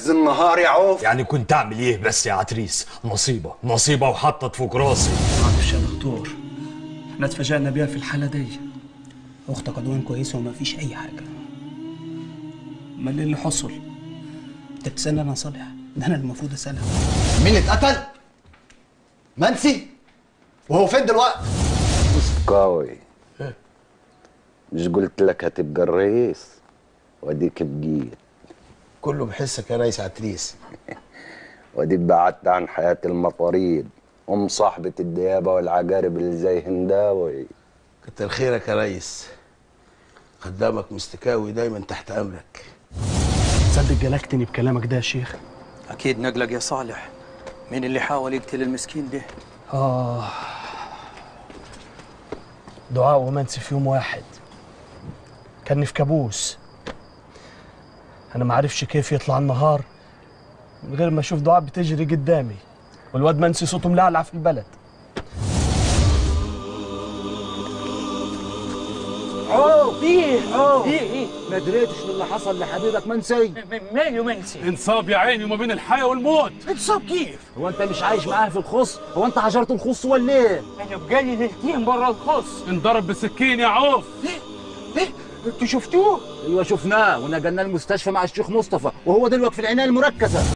عز النهار يا عوف. يعني كنت اعمل ايه بس يا عتريس؟ نصيبه وحطت فوق راسي. معلش يا دكتور، احنا اتفاجئنا بيها في الحاله دي. اختك عدوان كويسه وما فيش اي حاجه. امال ايه اللي حصل؟ انت بتسالني انا يا صالح؟ ده انا المفروض اسالها. مين اللي اتقتل؟ منسي؟ وهو فين دلوقتي؟ مسكاوي، مش قلت لك هتبقى الرئيس؟ واديك بقيت. كله بحسك يا ريس عتريس. واديك بعدت عن حياة المطاريد، صاحبة الديابة والعقارب اللي زي هنداوي. كتر خيرك يا ريس، خدامك مستكاوي دايما تحت امرك. تصدق جلكتني بكلامك ده يا شيخ؟ أكيد نقلق يا صالح. مين اللي حاول يقتل المسكين ده؟ دعاء ومنسي في يوم واحد. كان في كابوس. أنا ما عرفش كيف يطلع النهار من غير ما أشوف دعاء بتجري قدامي والواد منسي صوته ملعلع في البلد. ايه ما دريتش باللي حصل لحبيبك منسي؟ ماله منسي؟ انصاب يا عيني ما بين الحياه والموت. انصاب كيف؟ هو انت مش عايش معاه في الخص؟ هو انت حجرت الخص ولا ايه؟ انا بقالي ليلتين برا الخص. انضرب بالسكين يا عوف. ايه انتوا شفتوه؟ ايوه شفناه ونقلناه المستشفى مع الشيخ مصطفى وهو دلوقتي في العنايه المركزه.